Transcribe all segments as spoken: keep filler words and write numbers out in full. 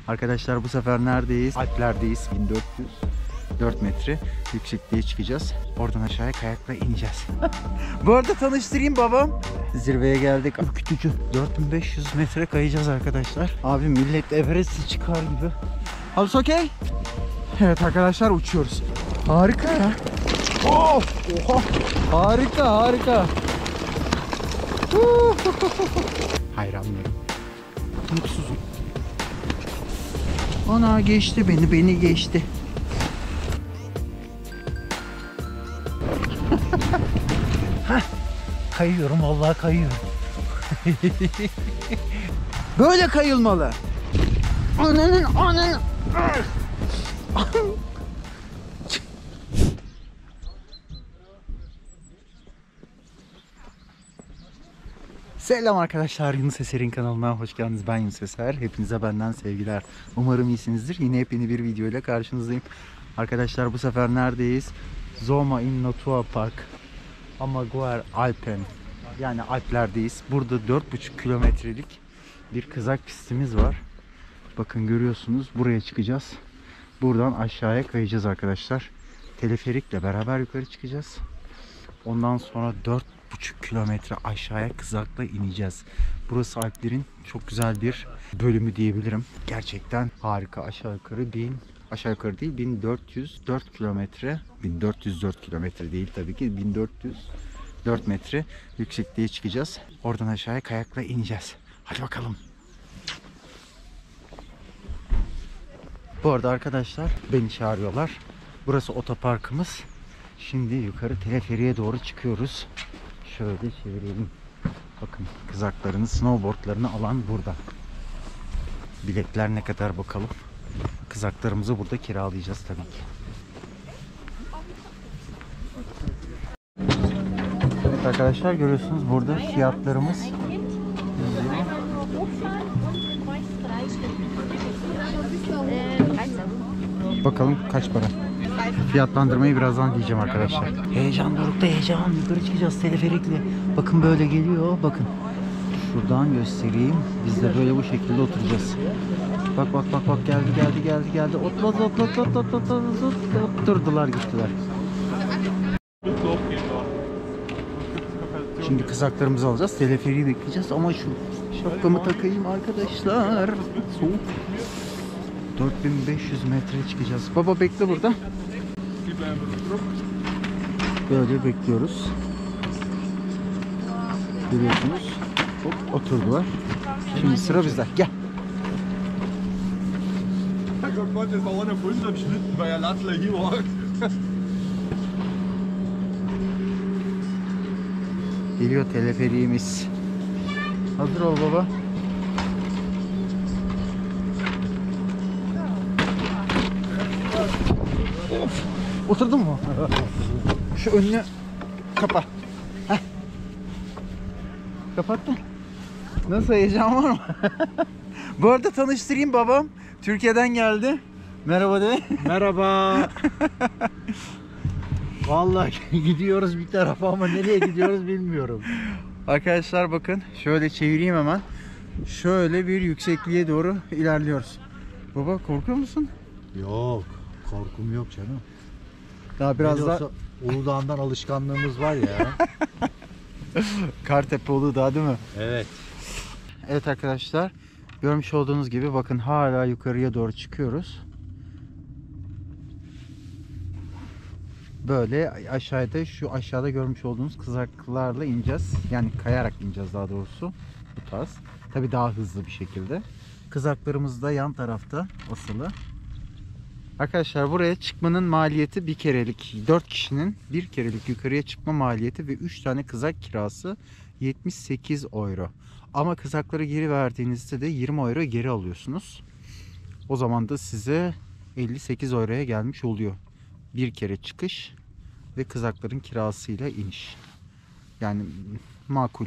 Arkadaşlar bu sefer neredeyiz? Alplerdeyiz. bin dört yüz dört metre yüksekliğe çıkacağız. Oradan aşağıya kayakla ineceğiz. Bu arada tanıştırayım babam. Zirveye geldik. Ürkütücü. dört bin beş yüz metre kayacağız arkadaşlar. Abi millet Everest'i çıkar gibi. How's okay? Evet arkadaşlar uçuyoruz. Harika ya. Oh! Oha! Harika harika. Hayranlarım. Mutsuzum. Ana geçti beni, beni geçti. Hah, kayıyorum vallahi kayıyorum. Böyle kayılmalı. Ananın ananın. Selam arkadaşlar, Yunus Eser'in kanalına hoş geldiniz. Ben Yunus Eser. Hepinize benden sevgiler. Umarım iyisinizdir. Yine yepyeni bir video ile karşınızdayım. Arkadaşlar bu sefer neredeyiz? Zoma in Natura Park. Amaguer Alpen. Yani Alplerdeyiz. Burada dört buçuk kilometrelik bir kızak pistimiz var. Bakın görüyorsunuz, buraya çıkacağız. Buradan aşağıya kayacağız arkadaşlar. Teleferikle beraber yukarı çıkacağız. Ondan sonra dört buçuk kilometre aşağıya kızakla ineceğiz. Burası Alplerin çok güzel bir bölümü diyebilirim. Gerçekten harika. Aşağı yukarı bin, aşağı yukarı değil bin dört yüz dört kilometre. bin dört yüz dört kilometre değil tabii ki. bin dört yüz dört metre yüksekliğe çıkacağız. Oradan aşağıya kayakla ineceğiz. Hadi bakalım. Bu arada arkadaşlar beni çağırıyorlar. Burası otoparkımız. Şimdi yukarı teleferiğe doğru çıkıyoruz. Şöyle çevirelim. Bakın kızaklarını, snowboardlarını alan burada. Biletler ne kadar bakalım. Kızaklarımızı burada kiralayacağız tabii ki. Evet arkadaşlar görüyorsunuz burada fiyatlarımız. Bakalım kaç para. Fiyatlandırmayı birazdan diyeceğim arkadaşlar. Heyecan dorukta heyecan. Yukarı çıkacağız teleferikle. Bakın böyle geliyor. Bakın. Şuradan göstereyim. Biz de böyle bu şekilde oturacağız. Bak bak bak bak geldi geldi geldi geldi. Otlat otlat otlat otlat otlat. Oturdular gittiler. Şimdi kızaklarımızı alacağız. Teleferiği bekleyeceğiz ama şu şapkamı takayım arkadaşlar. Soğuk. dört bin beş yüz metreye çıkacağız. Baba bekle burada. Böyle bekliyoruz. Görüyorsunuz. Hop oturdular. Şimdi sıra bizde. Gel. Geliyor teleferiğimiz. Hazır ol baba. Of. Oturdun mu? Şu önünü kapa. Heh. Kapattın. Nasıl, heyecan var mı? Bu arada tanıştırayım, babam Türkiye'den geldi. Merhaba de. Merhaba. Vallahi gidiyoruz bir tarafa ama nereye gidiyoruz bilmiyorum. Arkadaşlar bakın şöyle çevireyim hemen. Şöyle bir yüksekliğe doğru ilerliyoruz. Baba korkuyor musun? Yok, korkum yok canım. Daha biraz daha Uludağ'dan alışkanlığımız var ya. Kartepe Uludağ değil mi? Evet. Evet arkadaşlar, görmüş olduğunuz gibi bakın hala yukarıya doğru çıkıyoruz. Böyle aşağıda, şu aşağıda görmüş olduğunuz kızaklarla ineceğiz. Yani kayarak ineceğiz daha doğrusu. Bu tarz. Tabii daha hızlı bir şekilde. Kızaklarımız da yan tarafta asılı. Arkadaşlar buraya çıkmanın maliyeti bir kerelik, dört kişinin bir kerelik yukarıya çıkma maliyeti ve üç tane kızak kirası yetmiş sekiz euro. Ama kızakları geri verdiğinizde de yirmi euro geri alıyorsunuz. O zaman da size elli sekiz euroya gelmiş oluyor. Bir kere çıkış ve kızakların kirasıyla iniş. Yani makul.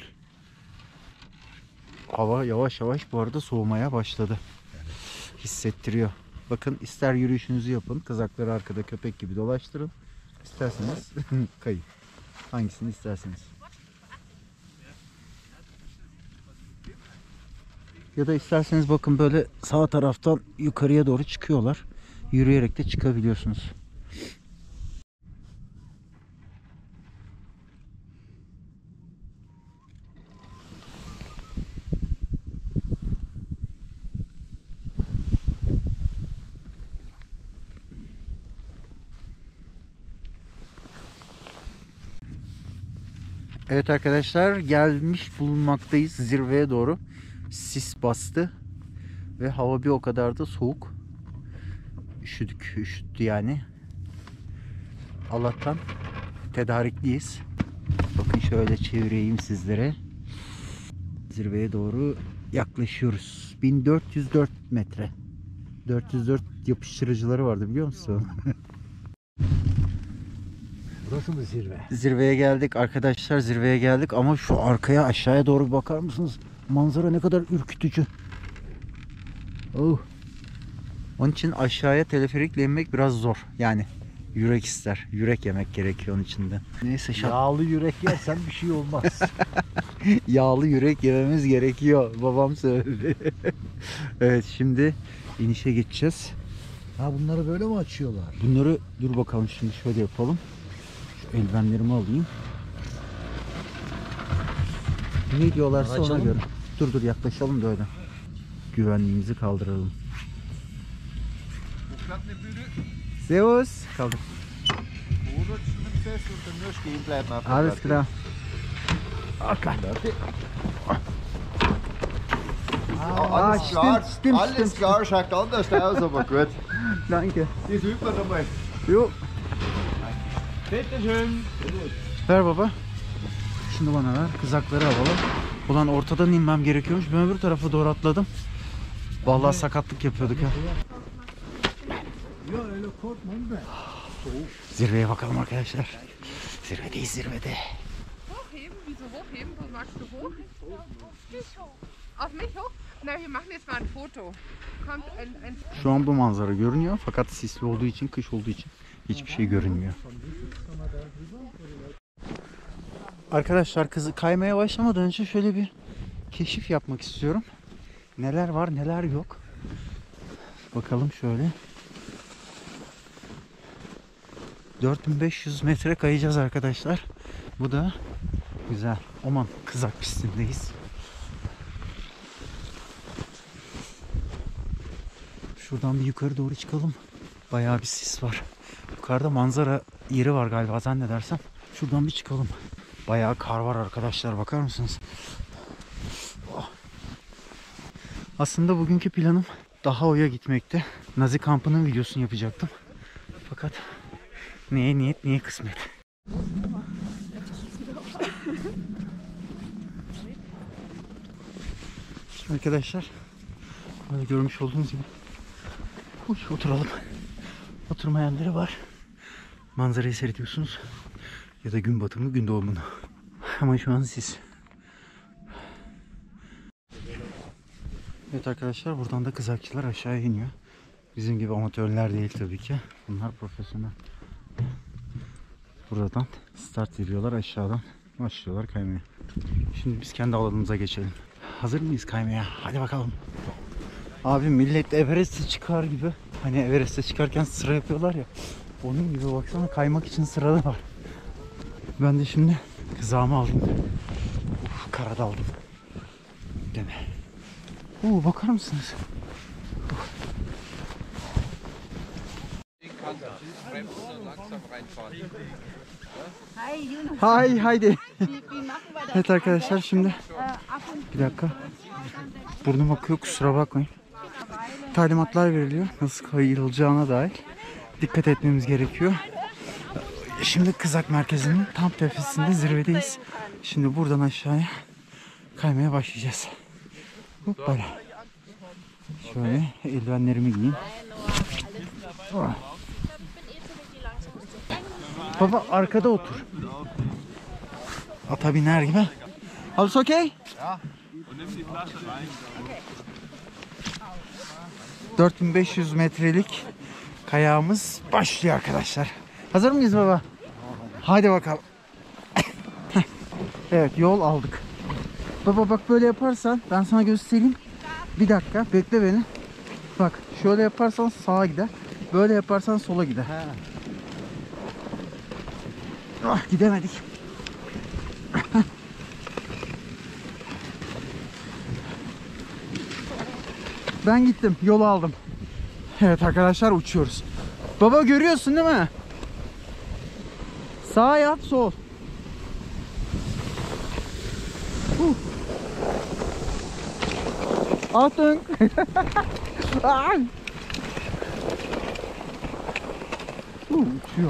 Hava yavaş yavaş bu arada soğumaya başladı. Hissettiriyor. Bakın, ister yürüyüşünüzü yapın, kızakları arkada köpek gibi dolaştırın. İsterseniz kayın. Hangisini isterseniz. Ya da isterseniz bakın böyle sağ taraftan yukarıya doğru çıkıyorlar. Yürüyerek de çıkabiliyorsunuz. Evet arkadaşlar, gelmiş bulunmaktayız zirveye doğru. Sis bastı ve hava bir o kadar da soğuk. Üşüdük, üşüttü yani. Allah'tan tedarikliyiz. Bakın şöyle çevireyim sizlere. Zirveye doğru yaklaşıyoruz. bin dört yüz dört metre. dört yüz dört yapıştırıcıları vardı, biliyor musun? Burası mı zirve? Zirveye geldik arkadaşlar, zirveye geldik ama şu arkaya, aşağıya doğru bir bakar mısınız? Manzara ne kadar ürkütücü. Oh. Onun için aşağıya teleferikle inmek biraz zor. Yani yürek ister. Yürek yemek gerekiyor onun içinde. Neyse şap. Yağlı yürek yersen bir şey olmaz. Yağlı yürek yememiz gerekiyor. Babam söyledi. Evet, şimdi inişe geçeceğiz. Ha, bunları böyle mi açıyorlar? Bunları dur bakalım, şimdi şöyle yapalım. Şu eldivenlerimi alayım. Ne diyorlarsa ona Açalım göre. mı? Dur dur yaklaşalım da öyle. Güvenliğimizi kaldıralım. Servus. Kaldır. Alles klar. Okay. Alles Ah, klar, stimmt, stimmt, alles stimmt. klar, schaut anders aus, aber gut. Danke. Das übt man einmal. Jo. Bitte schön. Ver baba. Şunu bana ver. Kızakları alalım. Ulan ortadan inmem gerekiyormuş. Ben öbür tarafa doğru atladım. Vallahi sakatlık yapıyorduk ya. Yok öyle korkmayın be. Zirveye bakalım arkadaşlar. Zirvedeyiz, zirvede. Hochheben? Wieso hochheben? Wo magst du hoch? Auf mich hoch? Na, wir machen jetzt mal ein Foto. Kommt ein, ein Şu an bu manzara görünüyor fakat sisli olduğu için, kış olduğu için hiçbir şey görünmüyor. Arkadaşlar, kızı kaymaya başlamadan önce şöyle bir keşif yapmak istiyorum. Neler var, neler yok. Bakalım şöyle. dört bin beş yüz metre kayacağız arkadaşlar. Bu da güzel. Oman kızak pistindeyiz. Şuradan bir yukarı doğru çıkalım. Bayağı bir sis var. Yukarıda manzara yeri var galiba, zannedersem. Şuradan bir çıkalım. Bayağı kar var arkadaşlar, bakar mısınız? Oh. Aslında bugünkü planım Dahao'ya gitmekti. Nazi kampının videosunu yapacaktım. Fakat neye niyet, neye kısmet. Arkadaşlar, böyle görmüş olduğunuz gibi uy, oturalım. Oturma yerleri var. Manzarayı seyrediyorsunuz. Ya da gün batımı, gün doğumunu. Ama şu an siz. Evet arkadaşlar, buradan da kızakçılar aşağıya iniyor. Bizim gibi amatörler değil tabii ki. Bunlar profesyonel. Buradan start veriyorlar, aşağıdan başlıyorlar kaymaya. Şimdi biz kendi alanımıza geçelim. Hazır mıyız kaymaya? Hadi bakalım. Abi millet Everest'e çıkar gibi. Hani Everest'e çıkarken sıra yapıyorlar ya. Onun gibi baksana, kaymak için sırada var. Ben de şimdi kızağımı aldım. Uf, kara daldım. Değil mi? Oo, bakar mısınız? Uf. Hay haydi. Evet arkadaşlar, şimdi bir dakika. Burnum akıyor, kusura bakmayın. Talimatlar veriliyor nasıl kayılacağına dair. Dikkat etmemiz gerekiyor. Şimdi kızak merkezinin tam tepesinde, zirvedeyiz. Şimdi buradan aşağıya kaymaya başlayacağız. Hoppala. Şöyle eldivenlerimi giyeyim. Oh. Baba arkada otur. Ata biner gibi. Alles okay? dört bin beş yüz metrelik kayağımız başlıyor arkadaşlar. Hazır mıyız baba? Hadi bakalım. Evet, yol aldık. Baba bak, böyle yaparsan ben sana göstereyim. Bir dakika bekle beni. Bak şöyle yaparsan sağa gider. Böyle yaparsan sola gider. Ha. Ah gidemedik. Ben gittim. Yolu aldım. Evet arkadaşlar uçuyoruz. Baba görüyorsun değil mi? Sağa yat sol. Huh. Atın. Ay. Uh, uçuyor.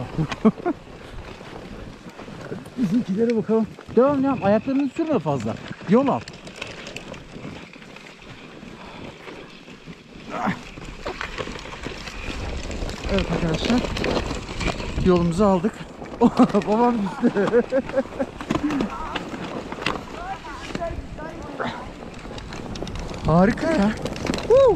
Bizimkilere bakalım. Devam devam. Ayaklarını sürme fazla. Yol al. Evet arkadaşlar. Yolumuzu aldık. Babam düştü. Harika ya. Woo!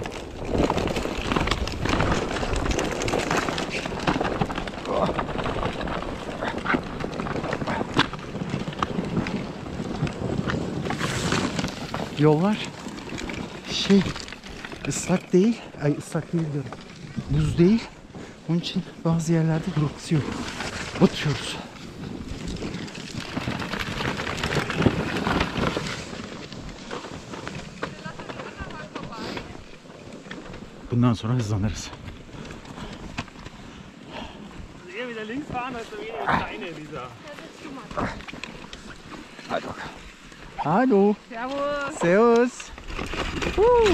Yollar şey ıslak değil, ay ıslak değil diyorum. Buz değil. Onun için bazı yerlerde duraksıyor. Batıyoruz. Bundan sonra hızlanırız. Eher wieder links fahren, als so wenige kleine dieser. Hadi bakalım. Hallo. Servus. Servus. Woo.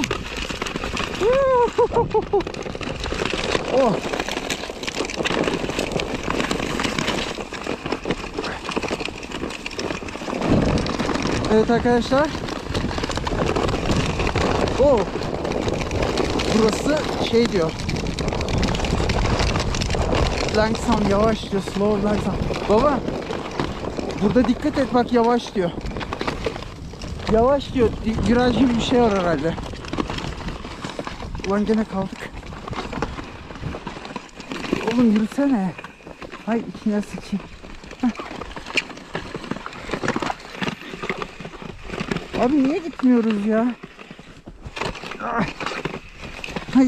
Woo. Oh. Evet arkadaşlar. Oh. Burası şey diyor. Langsam yavaş diyor. Slow langsam. Baba. Burada dikkat et bak yavaş diyor. Yavaş diyor. Viraj gibi bir şey var herhalde. Ulan gene kaldık. Oğlum yürüsene. Hay içine sıçayım. Heh. Abi niye gitmiyoruz ya? Ah. Hay.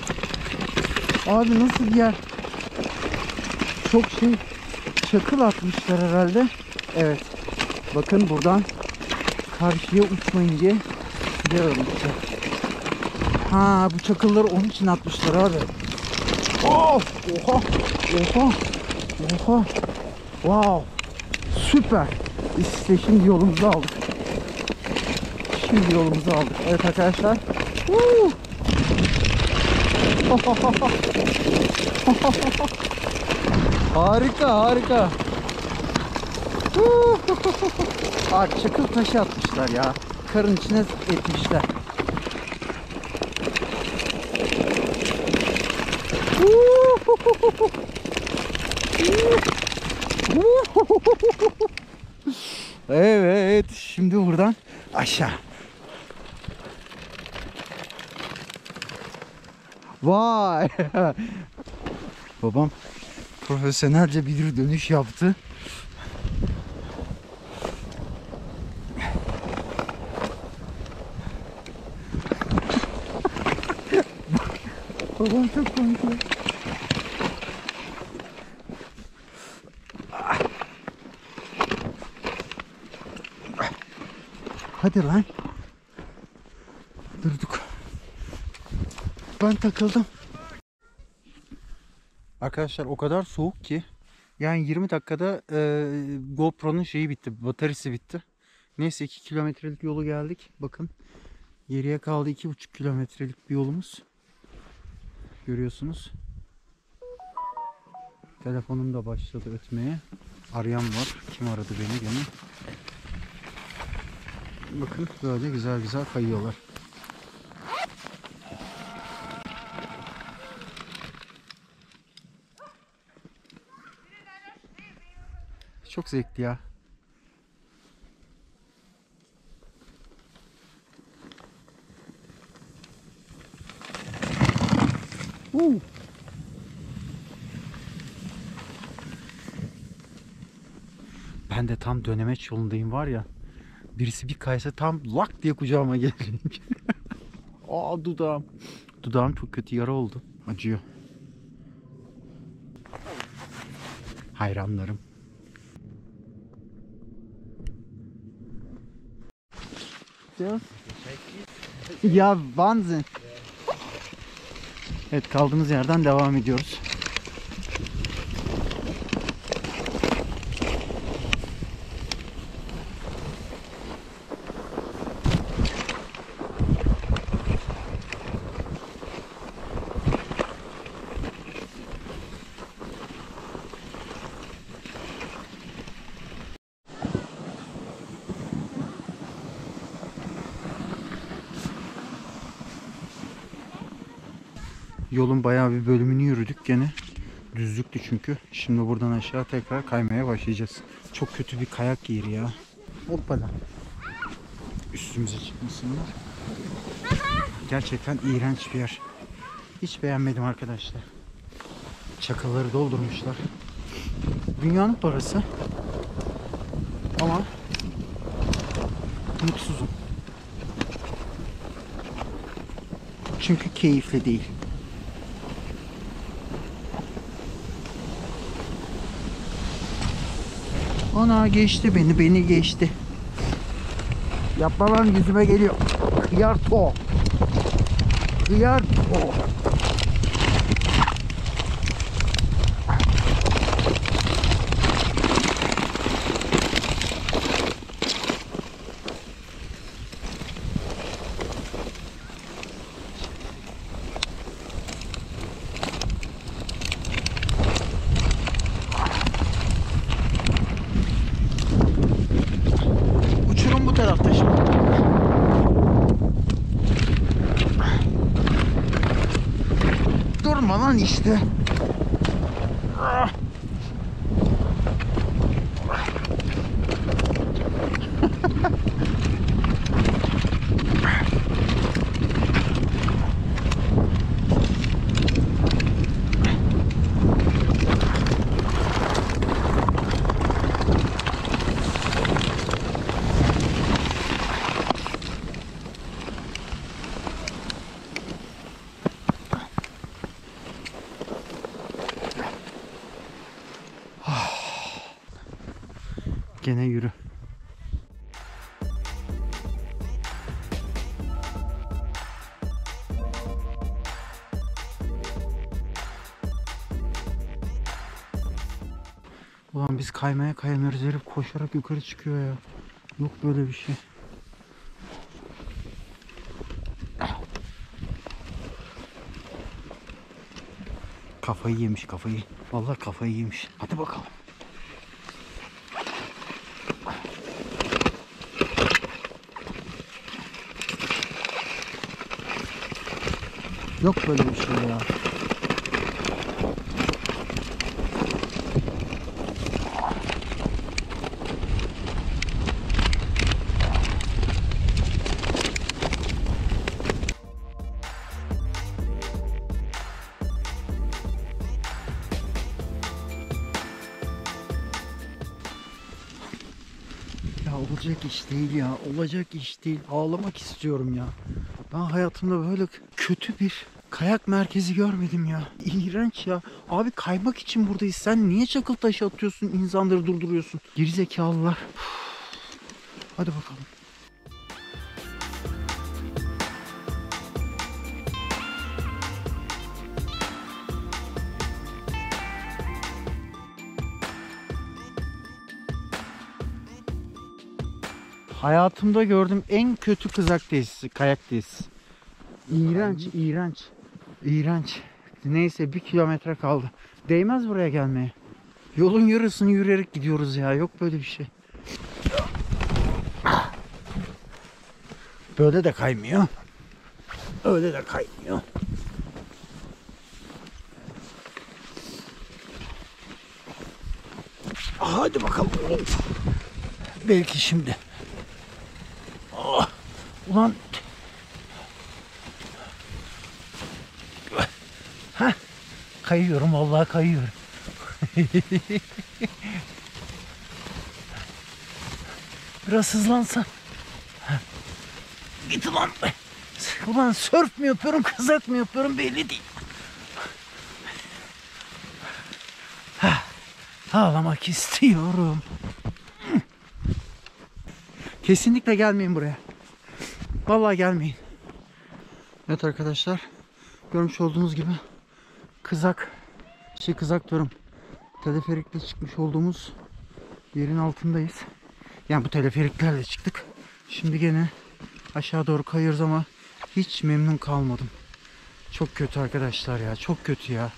Abi nasıl bir yer? Çok şey çakıl atmışlar herhalde. Evet. Bakın buradan karşıya uçmayın diye gidiyorum işte. Ha bu çakılları onun için atmışlar abi. Oh! Oha! Oha! Oha! Wow! Süper! İşte şimdi yolumuzu aldık. Şimdi yolumuzu aldık. Evet arkadaşlar. Woo! Harika harika. Abi çakıl taşı atmışlar ya. Karın içine etmişler. Evet, şimdi buradan aşağı. Vay! Babam profesyonelce bir dönüş yaptı. Babam çok komik ya. Hadi lan. Durduk. Ben takıldım. Arkadaşlar o kadar soğuk ki yani yirmi dakikada e, GoPro'nun şeyi bitti, bataryası bitti. Neyse iki kilometrelik yolu geldik. Bakın geriye kaldı iki buçuk kilometrelik bir yolumuz. Görüyorsunuz. Telefonum da başladı ötmeye. Arayan var. Kim aradı beni gene? Bakın böyle güzel güzel kayıyorlar. Çok zevkli ya. Uh. Ben de tam dönemeç yolundayım var ya. Birisi bir kaysa tam lak diye kucağıma gelecek. Aa dudağım. Dudağım çok kötü yara oldu. Acıyor. Hayranlarım. Ya Wahnsinn. Evet, kaldığımız yerden devam ediyoruz. Yolun bayağı bir bölümünü yürüdük gene. Düzlüktü çünkü. Şimdi buradan aşağı tekrar kaymaya başlayacağız. Çok kötü bir kayak yeri ya. Hoppala. Üstümüze çıkmasınlar. Gerçekten iğrenç bir yer. Hiç beğenmedim arkadaşlar. Çakılları doldurmuşlar. Dünyanın parası. Ama mutsuzum. Çünkü keyifli değil. Ana geçti beni, beni geçti. Yapma lan, yüzüme geliyor. Hıyar to. Hıyar to. Uçurum bu tarafta şimdi. Durma lan işte. Gene yürü. Ulan biz kaymaya kayamıyoruz, herif koşarak yukarı çıkıyor ya. Yok böyle bir şey. Kafayı yemiş, kafayı. Vallahi kafayı yemiş. Hadi bakalım. Yok böyle bir şey ya. Ya olacak iş değil ya. Olacak iş değil. Ağlamak istiyorum ya. Ben hayatımda böyle kötü bir kayak merkezi görmedim ya. İğrenç ya. Abi kaymak için buradayız. Sen niye çakıl taşı atıyorsun, insanları durduruyorsun? Gerizekalılar. Hadi bakalım. Hayatımda gördüğüm en kötü kızak tesisi, kayak tesisi. İğrenç, iğrenç, iğrenç. Neyse, bir kilometre kaldı. Değmez buraya gelmeye. Yolun yarısını yürüyerek gidiyoruz ya. Yok böyle bir şey. Böyle de kaymıyor. Öyle de kaymıyor. Hadi bakalım. Belki şimdi. Oh. Ulan. Heh. Kayıyorum, vallahi kayıyorum. Biraz hızlansa. Git ulan. Ulan sörf mü yapıyorum, kızak mı yapıyorum belli değil. Hah, ağlamak istiyorum. Kesinlikle gelmeyin buraya. Vallahi gelmeyin. Evet arkadaşlar, görmüş olduğunuz gibi kızak, şey kızak diyorum, teleferikle çıkmış olduğumuz yerin altındayız. Yani bu teleferiklerle çıktık. Şimdi gene aşağı doğru kayıyoruz ama hiç memnun kalmadım. Çok kötü arkadaşlar ya, çok kötü ya.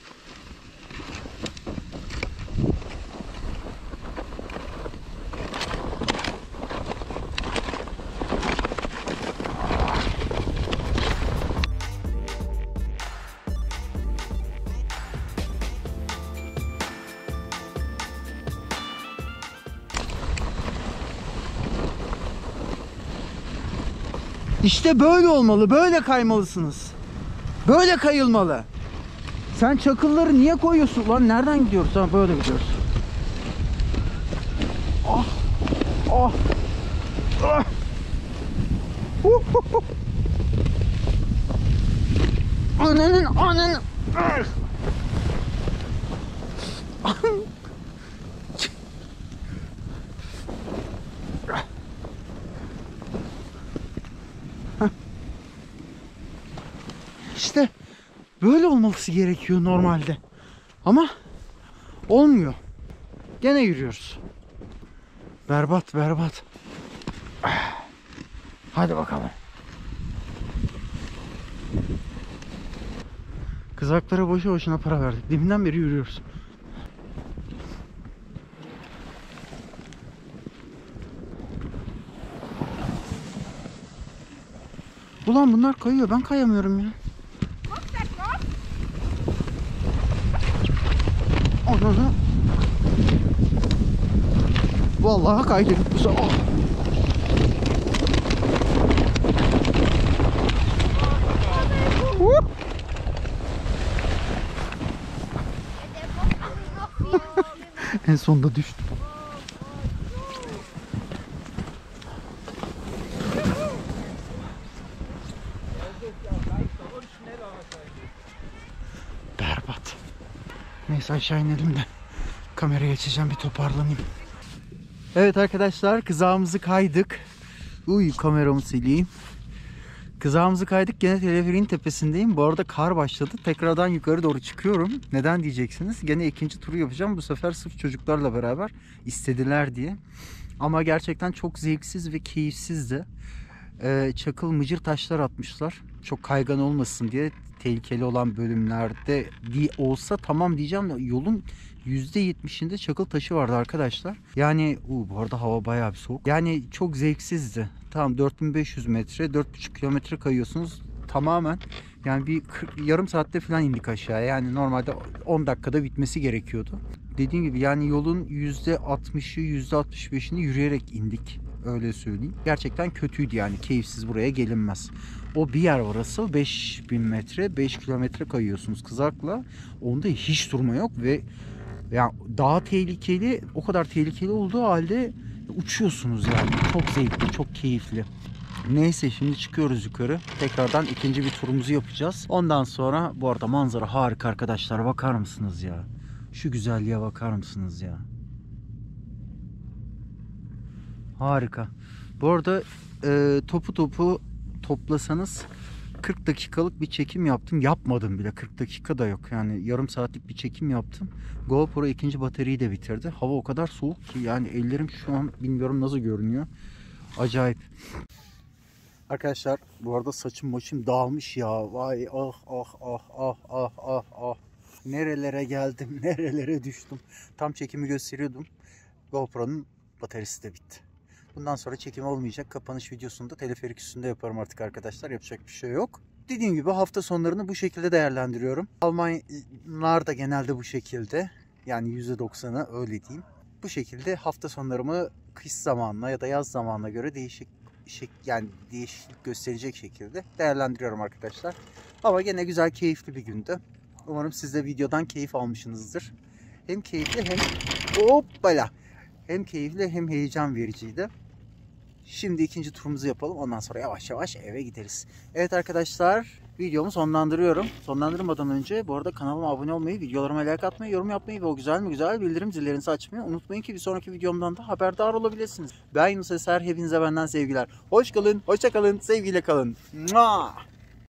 İşte böyle olmalı, böyle kaymalısınız. Böyle kayılmalı. Sen çakılları niye koyuyorsun lan? Nereden gidiyoruz? Ha, böyle gidiyoruz. Ah, ah, ah. Uh, uh, uh. Ananın, ananın. Ah. İşte böyle olması gerekiyor normalde. Ama olmuyor. Gene yürüyoruz. Berbat berbat. Hadi bakalım. Kızaklara boşu boşuna para verdik. Deminden beri yürüyoruz. Ulan bunlar kayıyor. Ben kayamıyorum ya. Ananı. Vallahi kaydık bu sefer. En sonunda düştüm. Berbat. Neyse aşağı inelim de kameraya geçeceğim, bir toparlanayım. Evet arkadaşlar, kızağımızı kaydık. Uy, kameramı sileyim. Kızağımızı kaydık. Gene teleferiğin tepesindeyim. Bu arada kar başladı. Tekrardan yukarı doğru çıkıyorum. Neden diyeceksiniz? Gene ikinci turu yapacağım. Bu sefer sırf çocuklarla beraber, istediler diye. Ama gerçekten çok zevksiz ve keyifsizdi. Ee, çakıl mıcır taşlar atmışlar. Çok kaygan olmasın diye. Tehlikeli olan bölümlerde olsa tamam diyeceğim de yolun yüzde yetmişinde çakıl taşı vardı arkadaşlar. Yani uu, bu arada hava bayağı bir soğuk. Yani çok zevksizdi. Tamam, dört bin beş yüz metre, dört buçuk kilometre kayıyorsunuz tamamen. Yani bir kırk, yarım saatte falan indik aşağıya. Yani normalde on dakikada bitmesi gerekiyordu. Dediğim gibi yani yolun yüzde altmışı, yüzde altmış beşini yürüyerek indik. Öyle söyleyeyim. Gerçekten kötüydü yani. Keyifsiz, buraya gelinmez. O bir yer orası. beş bin metre, beş kilometre kayıyorsunuz kızakla. Onda hiç durma yok ve yani daha tehlikeli, o kadar tehlikeli olduğu halde uçuyorsunuz yani. Çok zevkli, çok keyifli. Neyse, şimdi çıkıyoruz yukarı. Tekrardan ikinci bir turumuzu yapacağız. Ondan sonra, bu arada manzara harika arkadaşlar. Bakar mısınız ya? Şu güzelliğe bakar mısınız ya? Harika. Bu arada e, topu topu toplasanız kırk dakikalık bir çekim yaptım. Yapmadım bile. kırk dakika da yok. Yani yarım saatlik bir çekim yaptım. GoPro ikinci bataryayı da bitirdi. Hava o kadar soğuk ki yani ellerim şu an bilmiyorum nasıl görünüyor. Acayip. Arkadaşlar bu arada saçım başım dağılmış ya. Vay ah ah ah ah ah ah ah. Nerelere geldim, nerelere düştüm. Tam çekimi gösteriyordum. GoPro'nun bataryası da bitti. Bundan sonra çekim olmayacak. Kapanış videosunu da teleferik üstünde yaparım artık arkadaşlar. Yapacak bir şey yok. Dediğim gibi hafta sonlarını bu şekilde değerlendiriyorum. Almanlar da genelde bu şekilde. Yani yüzde doksanı öyle diyeyim. Bu şekilde hafta sonlarımı kış zamanına ya da yaz zamanına göre değişik şek yani değişiklik gösterecek şekilde değerlendiriyorum arkadaşlar. Ama gene güzel, keyifli bir gündü. Umarım siz de videodan keyif almışsınızdır. Hem keyifli hem hoppala. Hem keyifli hem heyecan vericiydi. Şimdi ikinci turumuzu yapalım. Ondan sonra yavaş yavaş eve gideriz. Evet arkadaşlar, videomu sonlandırıyorum. Sonlandırmadan önce bu arada kanalıma abone olmayı, videolarıma like atmayı, yorum yapmayı ve o güzel mi güzel bildirim zillerinizi açmayı unutmayın ki bir sonraki videomdan da haberdar olabilirsiniz. Ben Yunus Eser, hepinize benden sevgiler. Hoş kalın, hoşça kalın, sevgiyle kalın. Mua!